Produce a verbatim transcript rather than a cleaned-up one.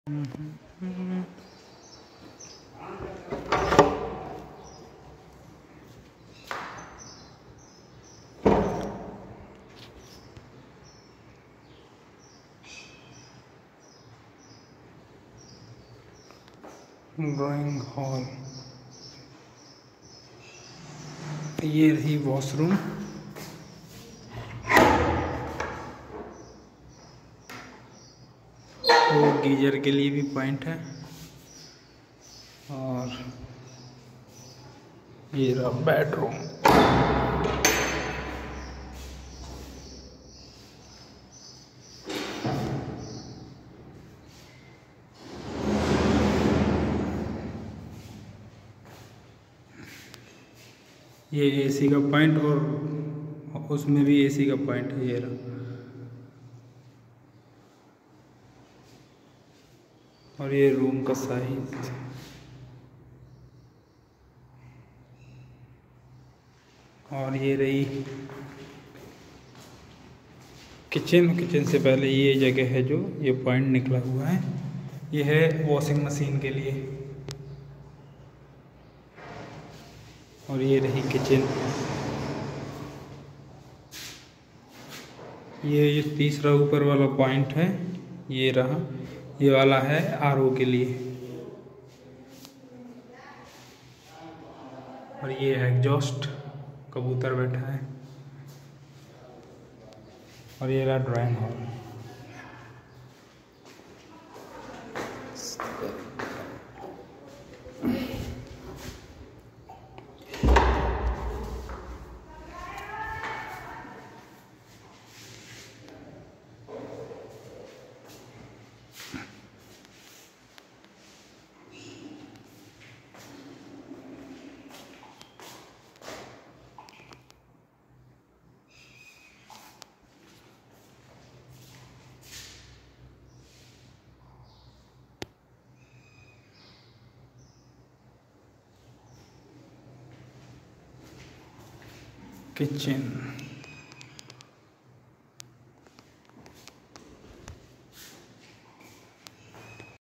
Drawing hall. ये रही washroom. वो गीजर के लिए भी पॉइंट है। और ये रहा बेडरूम। ये एसी का पॉइंट और उसमें भी एसी का पॉइंट है। ये रहा। और ये रूम का साइज। और ये रही किचन। किचन से पहले ये जगह है जो ये पॉइंट निकला हुआ है, ये है वॉशिंग मशीन के लिए। और ये रही किचन। ये ये तीसरा ऊपर वाला पॉइंट है, ये रहा। ये वाला है आरओ के लिए। और ये है एग्जॉस्ट, कबूतर बैठा है। और ये रहा ड्राइंग हॉल। किचन।